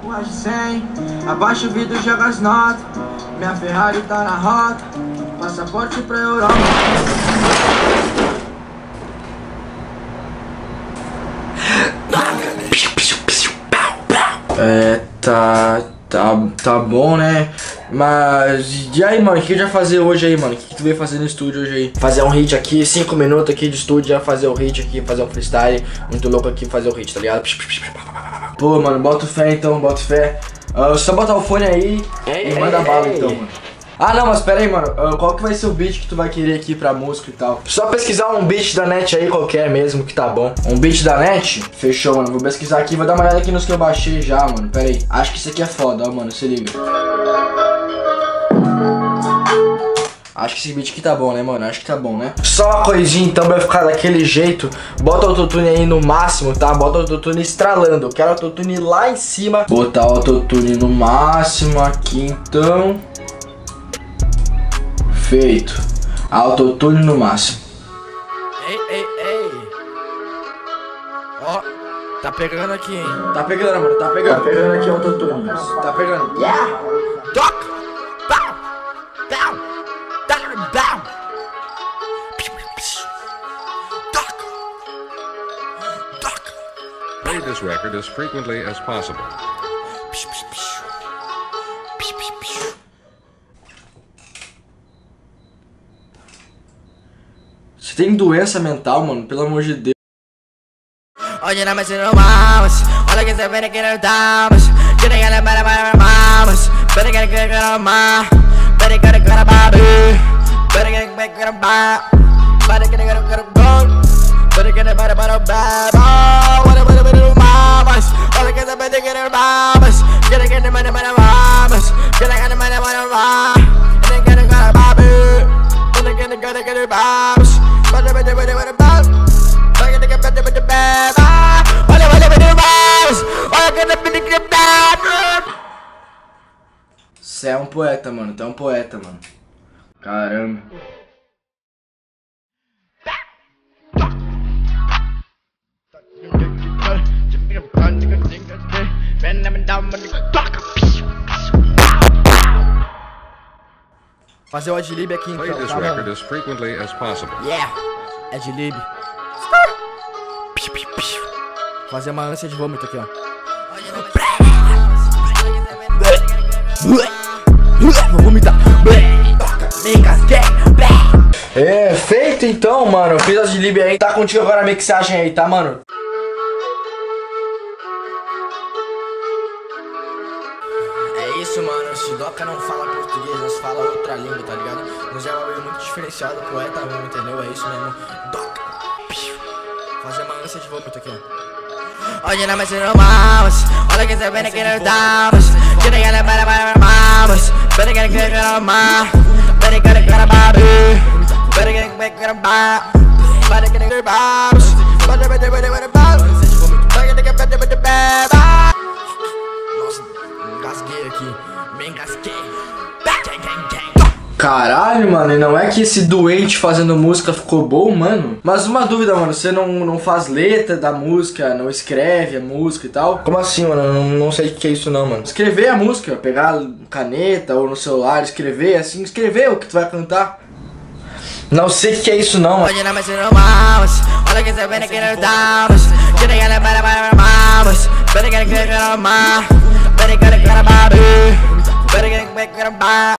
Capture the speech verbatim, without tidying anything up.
mais de cem. Abaixa o vidro, joga as notas. Minha Ferrari tá na rota. Passaporte pra Europa. É, tá, tá, tá bom, né? Mas, e aí, mano, o que tu vai fazer hoje aí, mano? O que tu veio fazer no estúdio hoje aí? Fazer um hit aqui, cinco minutos aqui de estúdio, já fazer o hit aqui, fazer um freestyle muito louco aqui, fazer o hit, tá ligado? Pô, mano, bota fé então, bota fé. Uh, só botar o fone aí ei, e manda ei, bala ei. Então, mano. Ah, não, mas pera aí, mano, uh, qual que vai ser o beat que tu vai querer aqui pra música e tal? Só pesquisar um beat da net aí, qualquer mesmo, que tá bom. Um beat da net? Fechou, mano, vou pesquisar aqui, vou dar uma olhada aqui nos que eu baixei já, mano. Pera aí, acho que isso aqui é foda, ó, mano, se liga. Acho que esse beat aqui tá bom, né, mano? Acho que tá bom, né? Só uma coisinha, então, pra ficar daquele jeito. Bota o autotune aí no máximo, tá? Bota o autotune estralando. Eu quero o autotune lá em cima. Botar o autotune no máximo aqui, então. Feito. Autotune no máximo. Ei, ei, ei. Ó, tá pegando aqui, hein? Tá pegando, mano. Tá pegando. Tá pegando aqui o autotune. Tá pegando. Yeah! Toca! Pau! Pau! Down! Down! Toca! Toca! Play this record as frequently as possible. Você tem doença mental, mano? Pelo amor de Deus. Oye, no me sirve más. Olha que se viene que no estamos. Quiere que le pare para mamas. Pero que le quiero más. Pero que le quiero baby. Pero que le quiero más. Pero que le quiero quiero gol. Pero que le pare para baby. Olha que se viene mamas. Olha que se viene que no mamas. Quiere que le pare para mamas. Quiere que le pare para mamas. Quiere que le quiero baby. Quiere que le quiero quiero mamas. Pero que le quiero quiero baby. Você é um poeta, mano. Tu é um poeta, mano. Caramba. Fazer o Adlib aqui então, Play this tá, record mano? as frequently as possible. Yeah! Adlib. Fazer uma ânsia de vômito aqui, ó. Vou vomitar. Me engasguei. É, feito então, mano. Eu fiz as de Lib aí. Tá contigo agora a mixagem aí, tá, mano? É isso, mano. Se Doca não fala português, nós fala outra língua, tá ligado? Nós é um bagulho muito diferenciado, poeta mesmo, entendeu? É isso mesmo. Doca. Fazer uma ânsia de vômito aqui, ó. Oye, no me sirve más. Olha que se viene que no estamos. Quiere que le pare para mamas. Pero que le quiero más. Pero que le quiero baby. Pero que le quiero más. Pero que le quiero más. Pero que le quiero más. Pero que le quiero más. Nossa, engasguei aqui. Me engasguei. Caralho, mano, e não é que esse doente fazendo música ficou bom, mano? Mas uma dúvida, mano, você não, não faz letra da música, não escreve a música e tal? Como assim, mano? Eu não, não sei o que é isso não, mano. Escrever a música, pegar caneta ou no celular, escrever, assim, escrever o que tu vai cantar. Não sei o que é isso não, mano. Oye, no me sirve más. Olha que se viene que no estamos. Quiere que le pare para mamas. Pero que le quiero más. Pero que le quiero baby. Pero que le quiero más.